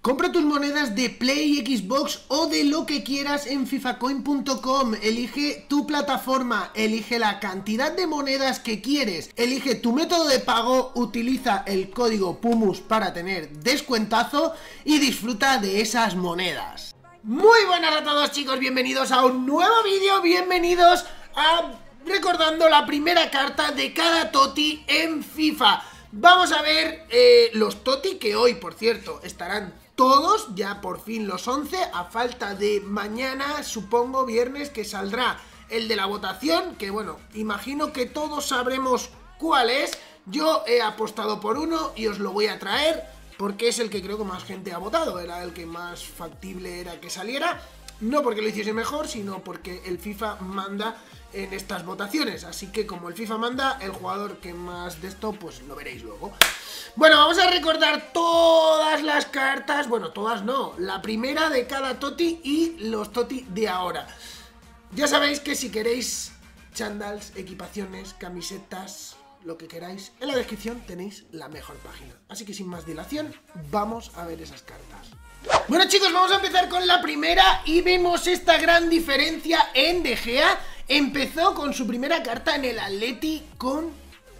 Compra tus monedas de Play, Xbox o de lo que quieras en fifacoin.com. Elige tu plataforma, elige la cantidad de monedas que quieres, elige tu método de pago, utiliza el código PUMUS para tener descuentazo y disfruta de esas monedas. Muy buenas a todos, chicos, bienvenidos a un nuevo vídeo, bienvenidos a recordando la primera carta de cada TOTI en FIFA. Vamos a ver los TOTI que hoy, por cierto, estarán todos, ya por fin los 11, a falta de mañana, supongo, viernes, que saldrá el de la votación, que bueno, imagino que todos sabremos cuál es. Yo he apostado por uno y os lo voy a traer, porque es el que creo que más gente ha votado, era el que más factible era que saliera. No porque lo hiciese mejor, sino porque el FIFA manda en estas votaciones. Así que como el FIFA manda, el jugador que más de esto, pues lo veréis luego. Bueno, vamos a recordar todas las cartas. Bueno, todas no, la primera de cada TOTI y los TOTI de ahora. Ya sabéis que si queréis chándals, equipaciones, camisetas, lo que queráis, en la descripción tenéis la mejor página. Así que sin más dilación, vamos a ver esas cartas. Bueno, chicos, vamos a empezar con la primera y vemos esta gran diferencia en De Gea. Empezó con su primera carta en el Atleti con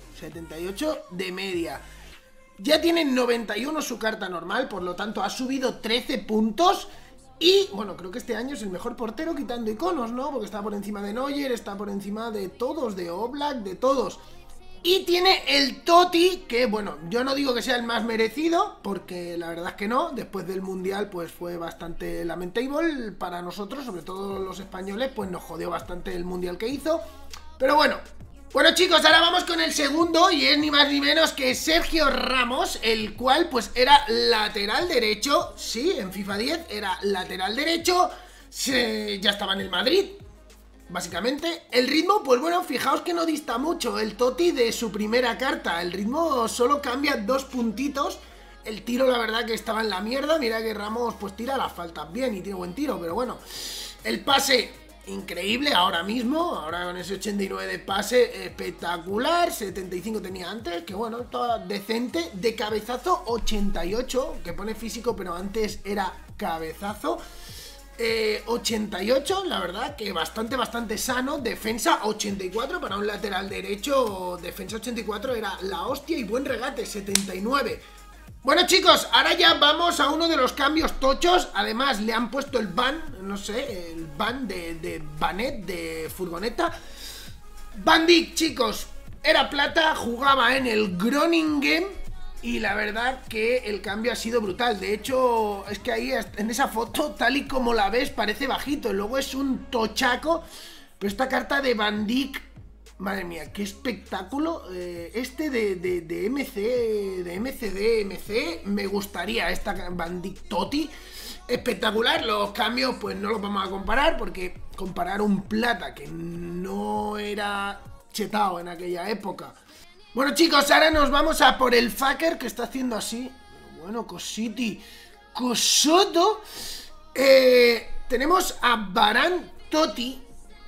78 de media. Ya tiene 91 su carta normal, por lo tanto ha subido 13 puntos. Y, bueno, creo que este año es el mejor portero quitando iconos, ¿no? Porque está por encima de Neuer, está por encima de todos, de Oblak, de todos. Y tiene el TOTI, que bueno, yo no digo que sea el más merecido, porque la verdad es que no. Después del Mundial pues fue bastante lamentable para nosotros, sobre todo los españoles, pues nos jodió bastante el Mundial que hizo. Pero bueno, chicos, ahora vamos con el segundo y es ni más ni menos que Sergio Ramos, el cual pues era lateral derecho. Sí, en FIFA 10 era lateral derecho, ya estaba en el Madrid. Básicamente, el ritmo, pues bueno, fijaos que no dista mucho el TOTI de su primera carta. El ritmo solo cambia 2 puntitos. El tiro, la verdad que estaba en la mierda. Mira que Ramos pues tira las faltas bien y tiene buen tiro, pero bueno. El pase, increíble ahora mismo. Ahora con ese 89 de pase, espectacular. 75 tenía antes, que bueno, estaba decente. De cabezazo, 88, que pone físico, pero antes era cabezazo. 88, la verdad que bastante sano. Defensa 84 para un lateral derecho. Defensa 84 era la hostia y buen regate, 79. Bueno, chicos, ahora ya vamos a uno de los cambios tochos. Además le han puesto el ban, no sé, el ban de Banet, de furgoneta. Van Dijk, chicos, era plata, jugaba en el Groningen. Y la verdad que el cambio ha sido brutal. De hecho, es que ahí en esa foto, tal y como la ves, parece bajito. Luego es un tochaco. Pero esta carta de Van Dijk, madre mía, qué espectáculo. Este de MC, de MC, me gustaría esta Van Dijk TOTI. Espectacular. Los cambios pues no los vamos a comparar, porque comparar un plata que no era chetado en aquella época. Bueno, chicos, ahora nos vamos a por el fucker que está haciendo así. Bueno, Cositi, Cosoto. Tenemos a Varane TOTI.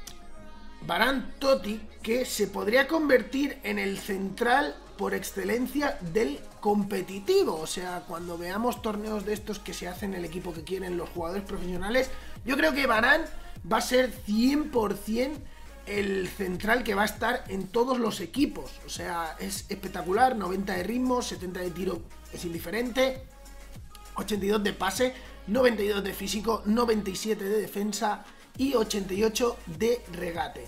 Varane TOTI, que se podría convertir en el central por excelencia del competitivo. O sea, cuando veamos torneos de estos que se hacen el equipo que quieren los jugadores profesionales, yo creo que Varane va a ser 100% el central que va a estar en todos los equipos. O sea, es espectacular. 90 de ritmo, 70 de tiro es indiferente, 82 de pase, 92 de físico, 97 de defensa y 88 de regate.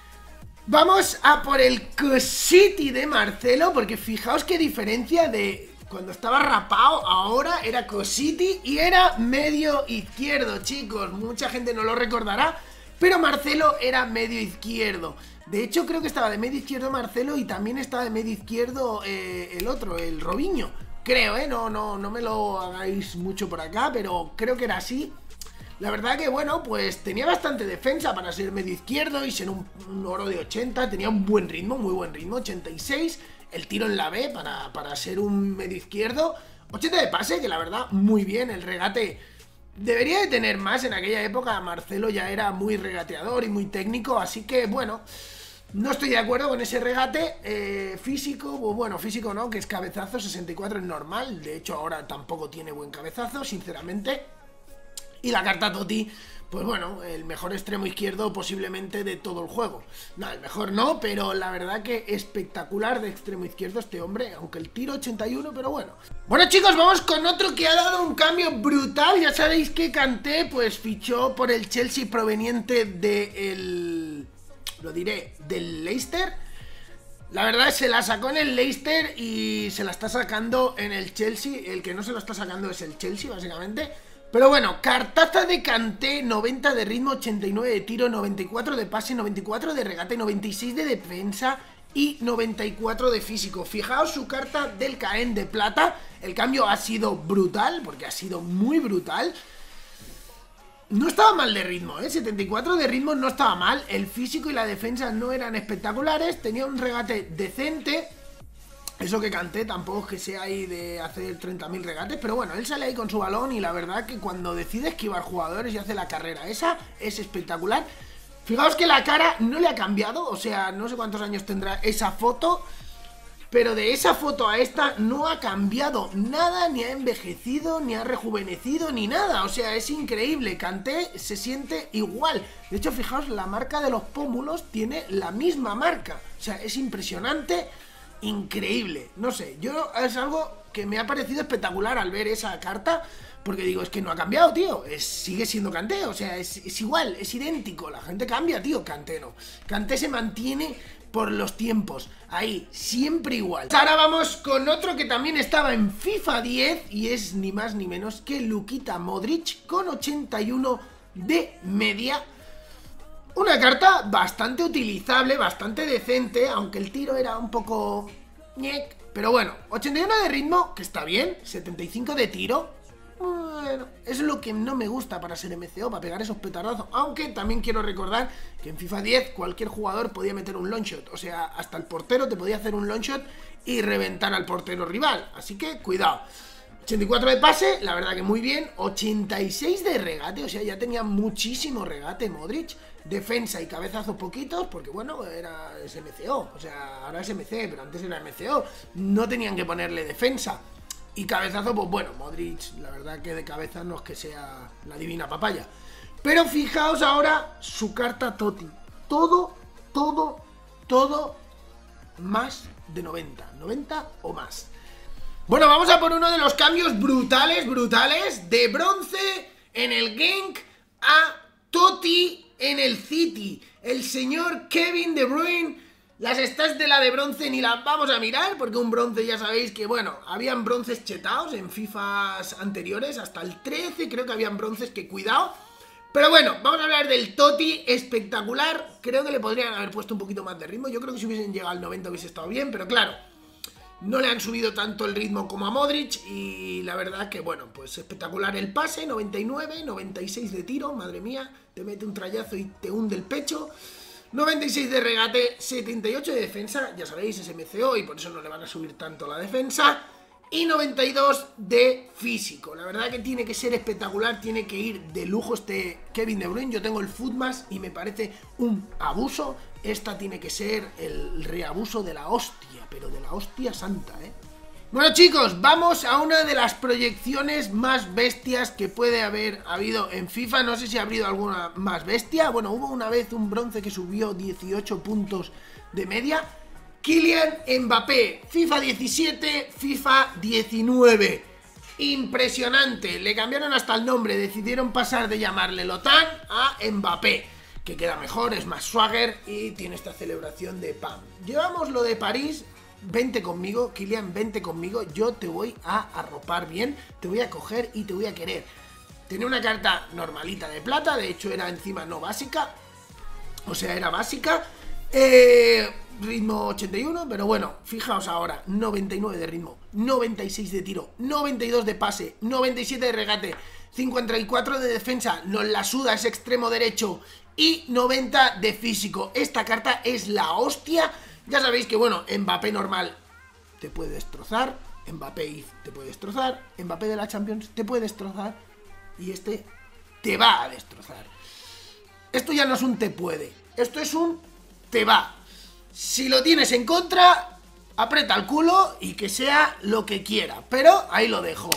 Vamos a por el Cositi de Marcelo, porque fijaos qué diferencia de cuando estaba rapado, ahora era Cositi y era medio izquierdo, chicos. Mucha gente no lo recordará, pero Marcelo era medio izquierdo. De hecho, creo que estaba de medio izquierdo Marcelo y también estaba de medio izquierdo el otro, el Robinho. Creo, no me lo hagáis mucho por acá, pero creo que era así. La verdad que, bueno, pues tenía bastante defensa para ser medio izquierdo y ser un oro de 80. Tenía un buen ritmo, muy buen ritmo, 86. El tiro en la B para ser un medio izquierdo. 80 de pase, que la verdad, muy bien. El regate debería de tener más. En aquella época Marcelo ya era muy regateador y muy técnico, así que bueno, No estoy de acuerdo con ese regate físico, bueno, físico no, que es cabezazo, 64 es normal, de hecho ahora tampoco tiene buen cabezazo, sinceramente. Y la carta Totti, pues bueno, el mejor extremo izquierdo posiblemente de todo el juego. No, el mejor no, pero la verdad que espectacular de extremo izquierdo este hombre, aunque el tiro 81, pero bueno. Bueno chicos, vamos con otro que ha dado un cambio brutal. Ya sabéis que Kanté pues fichó por el Chelsea proveniente del Leicester. La verdad se la sacó en el Leicester y se la está sacando en el Chelsea. El que no se lo está sacando es el Chelsea, básicamente. Pero bueno, cartaza de Kanté, 90 de ritmo, 89 de tiro, 94 de pase, 94 de regate, 96 de defensa y 94 de físico. Fijaos su carta del Caen de plata. El cambio ha sido brutal, porque ha sido muy brutal. No estaba mal de ritmo, 74 de ritmo no estaba mal. El físico y la defensa no eran espectaculares. Tenía un regate decente. Eso que Kanté tampoco es que sea ahí de hacer 30.000 regates, pero bueno, él sale ahí con su balón y la verdad que cuando decide esquivar jugadores y hace la carrera esa, es espectacular. Fijaos que la cara no le ha cambiado, o sea, no sé cuántos años tendrá esa foto, pero de esa foto a esta no ha cambiado nada, ni ha envejecido, ni ha rejuvenecido, ni nada. O sea, es increíble, Kanté se siente igual. De hecho, fijaos, la marca de los pómulos tiene la misma marca, o sea, es impresionante. Increíble, no sé, yo es algo que me ha parecido espectacular al ver esa carta, porque digo, es que no ha cambiado, tío, sigue siendo Kanté, o sea, es igual, es idéntico, la gente cambia, tío, Kanté no, Kanté se mantiene por los tiempos, ahí, siempre igual. Ahora vamos con otro que también estaba en FIFA 10 y es ni más ni menos que Luka Modric con 81 de media. Una carta bastante utilizable, bastante decente, aunque el tiro era un poco ñec, pero bueno, 81 de ritmo, que está bien, 75 de tiro. Bueno, es lo que no me gusta para ser MCO, para pegar esos petardazos. Aunque también quiero recordar que en FIFA 10 cualquier jugador podía meter un long shot. O sea, hasta el portero te podía hacer un long shot y reventar al portero rival. Así que cuidado. 84 de pase, la verdad que muy bien. 86 de regate, o sea, ya tenía muchísimo regate Modric. Defensa y cabezazo poquitos, porque bueno, es MCO. O sea, ahora es MC, pero antes era MCO. No tenían que ponerle defensa. Y cabezazo, pues bueno, Modric, la verdad que de cabeza no es que sea la divina papaya. Pero fijaos ahora su carta Totti. Todo más de 90. 90 o más. Bueno, vamos a por uno de los cambios brutales, de bronce en el Genk a Totti en el City. El señor Kevin De Bruyne. Las stats de la de bronce ni las vamos a mirar, porque un bronce ya sabéis que, bueno, habían bronces chetados en FIFAs anteriores, hasta el 13 creo que habían bronces que cuidado. Pero bueno, vamos a hablar del Totti, espectacular. Creo que le podrían haber puesto un poquito más de ritmo. Yo creo que si hubiesen llegado al 90 hubiese estado bien, pero claro, no le han subido tanto el ritmo como a Modric. Y la verdad que, bueno, pues espectacular el pase, 99, 96 de tiro, madre mía, te mete un trayazo y te hunde el pecho. 96 de regate, 78 de defensa, ya sabéis, es MCO y por eso no le van a subir tanto la defensa. Y 92 de físico. La verdad que tiene que ser espectacular, tiene que ir de lujo este Kevin De Bruyne. Yo tengo el Footmas y me parece un abuso. Esta tiene que ser el reabuso de la hostia, pero de la hostia santa, ¿eh? Bueno chicos, vamos a una de las proyecciones más bestias que puede haber habido en FIFA. No sé si ha habido alguna más bestia. Bueno, hubo una vez un bronce que subió 18 puntos de media. Kylian Mbappé, FIFA 17, FIFA 19. Impresionante, le cambiaron hasta el nombre. Decidieron pasar de llamarle Lotan a Mbappé, que queda mejor, es más swagger y tiene esta celebración de PAM. Llevamos lo de París. Vente conmigo, Kylian, vente conmigo. Yo te voy a arropar bien, te voy a coger y te voy a querer. Tenía una carta normalita de plata, de hecho era encima no básica. O sea, era básica. Ritmo 81, pero bueno, fijaos ahora, 99 de ritmo, 96 de tiro, 92 de pase, 97 de regate, 54 de defensa, nos la suda, es extremo derecho, y 90 de físico. Esta carta es la hostia. Ya sabéis que, bueno, Mbappé normal te puede destrozar, Mbappé te puede destrozar, Mbappé de la Champions te puede destrozar, y este te va a destrozar. Esto ya no es un te puede, esto es un te va. Si lo tienes en contra, aprieta el culo y que sea lo que quiera. Pero ahí lo dejo.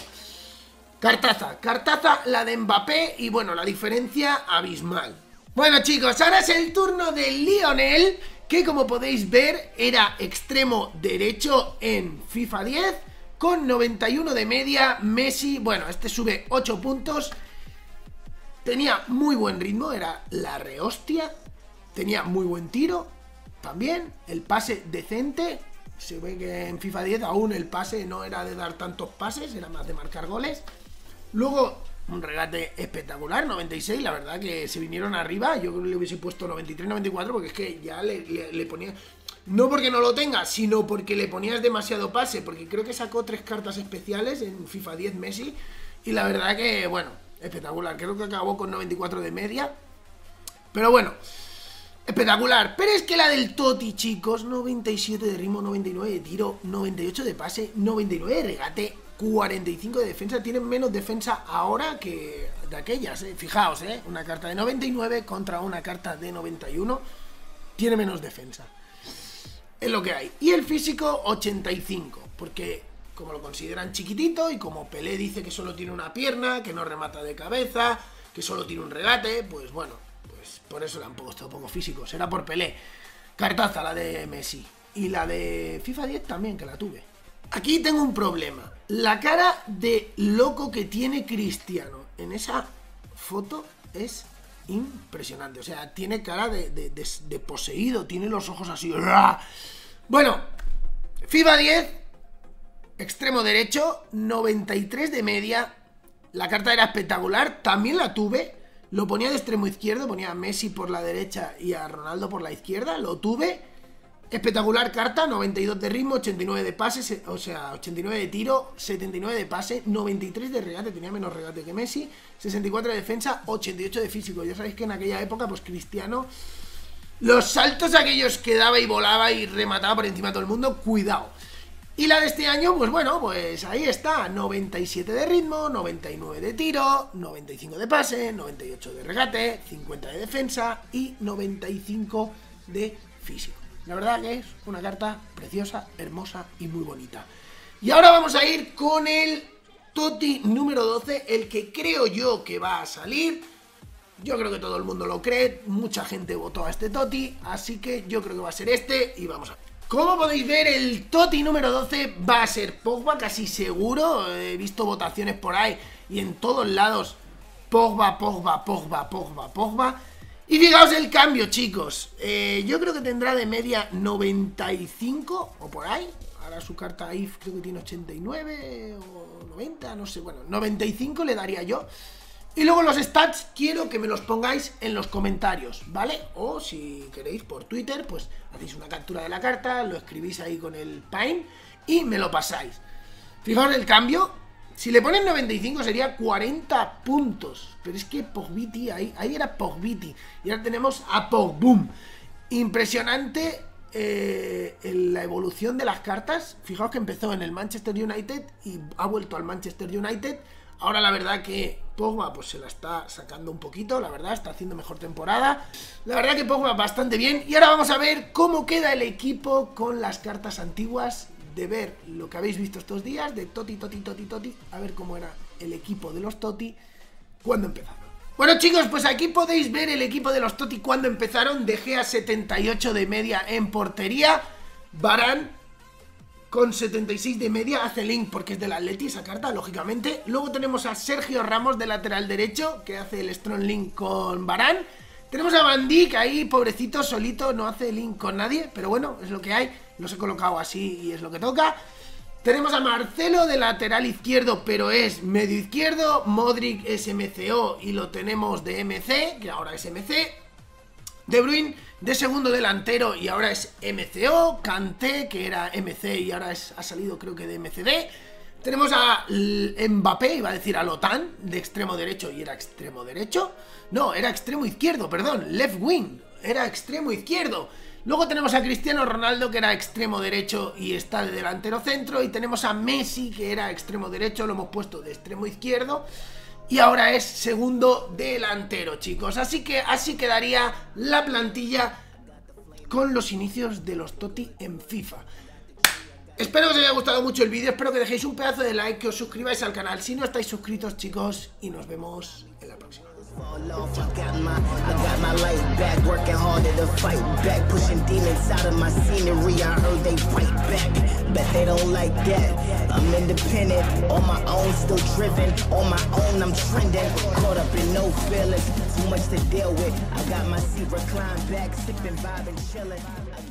Cartaza la de Mbappé y bueno, la diferencia abismal. Bueno chicos, ahora es el turno de Lionel, que como podéis ver era extremo derecho en FIFA 10 con 91 de media. Messi, bueno, este sube 8 puntos. Tenía muy buen ritmo, era la rehostia. Tenía muy buen tiro también, el pase decente. Se ve que en FIFA 10 aún el pase no era de dar tantos pases, era más de marcar goles. Luego un regate espectacular, 96, la verdad que se vinieron arriba. Yo creo que le hubiese puesto 93, 94 porque es que ya le ponía... No porque no lo tenga, sino porque le ponías demasiado pase, porque creo que sacó 3 cartas especiales en FIFA 10 Messi. Y la verdad que, bueno, espectacular. Creo que acabó con 94 de media. Pero bueno, espectacular. Pero es que la del Totti, chicos, 97 de ritmo, 99 de tiro, 98 de pase, 99 de regate, 45 de defensa. Tienen menos defensa ahora que de aquellas, Fijaos, una carta de 99 contra una carta de 91. Tiene menos defensa. Es lo que hay. Y el físico 85, porque como lo consideran chiquitito y como Pelé dice que solo tiene una pierna, que no remata de cabeza, que solo tiene un regate, pues bueno, pues por eso le han puesto poco físico. Será por Pelé. Cartaza la de Messi. Y la de FIFA 10 también, que la tuve. Aquí tengo un problema. La cara de loco que tiene Cristiano en esa foto es impresionante. O sea, tiene cara de poseído. Tiene los ojos así. Bueno, FIFA 10, extremo derecho, 93 de media. La carta era espectacular. También la tuve. Lo ponía de extremo izquierdo. Ponía a Messi por la derecha y a Ronaldo por la izquierda. Lo tuve. Espectacular carta, 92 de ritmo, 89 de pase, o sea, 89 de tiro, 79 de pase, 93 de regate, tenía menos regate que Messi, 64 de defensa, 88 de físico. Ya sabéis que en aquella época, pues Cristiano, los saltos aquellos que daba y volaba y remataba por encima de todo el mundo, cuidado. Y la de este año, pues bueno, pues ahí está, 97 de ritmo, 99 de tiro, 95 de pase, 98 de regate, 50 de defensa y 95 de físico. La verdad que es una carta preciosa, hermosa y muy bonita. Y ahora vamos a ir con el Totti número 12, el que creo yo que va a salir. Yo creo que todo el mundo lo cree, mucha gente votó a este Totti, así que yo creo que va a ser este y vamos a ver. Como podéis ver, el Totti número 12 va a ser Pogba, casi seguro. He visto votaciones por ahí y en todos lados Pogba. Y fijaos el cambio, chicos. Yo creo que tendrá de media 95 o por ahí. Ahora su carta ahí creo que tiene 89 o 90, no sé. Bueno, 95 le daría yo. Y luego los stats quiero que me los pongáis en los comentarios, ¿vale? O si queréis por Twitter, pues hacéis una captura de la carta, lo escribís ahí con el Paint y me lo pasáis. Fijaos el cambio. Si le ponen 95 sería 40 puntos. Pero es que Pogbiti, ahí era Pogbiti. Y ahora tenemos a Pogboom. Impresionante la evolución de las cartas. Fijaos que empezó en el Manchester United y ha vuelto al Manchester United. Ahora la verdad que Pogba pues se la está sacando un poquito. La verdad está haciendo mejor temporada. La verdad que Pogba bastante bien. Y ahora vamos a ver cómo queda el equipo con las cartas antiguas. De ver lo que habéis visto estos días de Totti, a ver cómo era el equipo de los Totti cuando empezaron. Bueno chicos, pues aquí podéis ver el equipo de los Totti cuando empezaron. De Gea 78 de media en portería, Varane con 76 de media, hace link porque es del Atleti esa carta, lógicamente. Luego tenemos a Sergio Ramos de lateral derecho, que hace el strong link con Varane. Tenemos a Van Dijk ahí, pobrecito, solito, no hace link con nadie, pero bueno, es lo que hay. Los he colocado así y es lo que toca. Tenemos a Marcelo de lateral izquierdo, pero es medio izquierdo. Modric es MCO y lo tenemos de MC, que ahora es MC. De Bruyne de segundo delantero y ahora es MCO. Kanté, que era MC y ahora ha salido creo que de MCD. Tenemos a Mbappé, iba a decir a Lotan, de extremo derecho y era extremo derecho. No, era extremo izquierdo, perdón, left wing, era extremo izquierdo. Luego tenemos a Cristiano Ronaldo, que era extremo derecho y está de delantero centro. Y tenemos a Messi, que era extremo derecho, lo hemos puesto de extremo izquierdo. Y ahora es segundo delantero, chicos. Así que así quedaría la plantilla con los inicios de los Totti en FIFA. Espero que os haya gustado mucho el vídeo, espero que dejéis un pedazo de like, que os suscribáis al canal si no estáis suscritos, chicos, y nos vemos en la próxima. Fall off, I got my life back, working harder to fight back, pushing demons out of my scenery. I heard they fight back, bet they don't like that. I'm independent, on my own, still driven, on my own I'm trending, caught up in no feelings, too much to deal with. I got my seat reclined back, sipping, vibing, chilling.